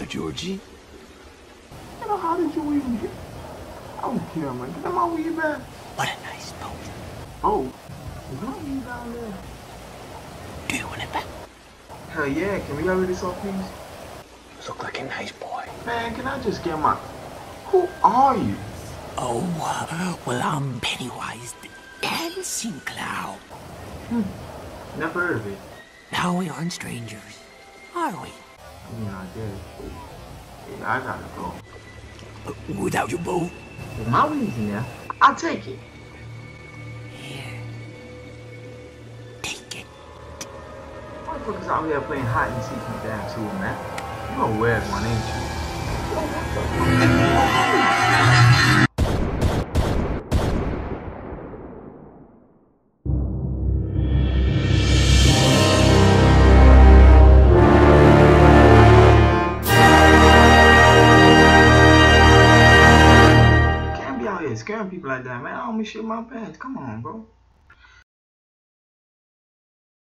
Georgie. You know, how did you even get? I don't care, man. Get them out where you been. What a nice boat. Oh, is my weed down there? Do you want it back? Hell yeah, can we hurry this up, please? You look like a nice boy. Man, can I just get my... Who are you? Oh, well, I'm Pennywise the Dancing Clown. Never heard of it. Now we aren't strangers, are we? Yeah, I guess. Yeah, I gotta go. Without your boat? If my weed's in there, I'll take it. Here. Take it. Motherfuckers out here playing hide and seek with damn too, man. You a weird one, ain't you? Can't be out here scaring people like that, man. I almost shit my pants. Come on, bro.